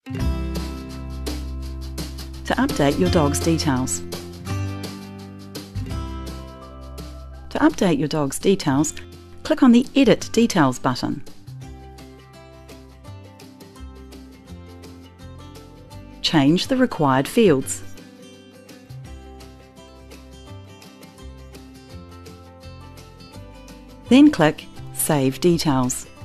To update your dog's details. To update your dog's details, click on the Edit Details button. Change the required fields. Then click Save Details.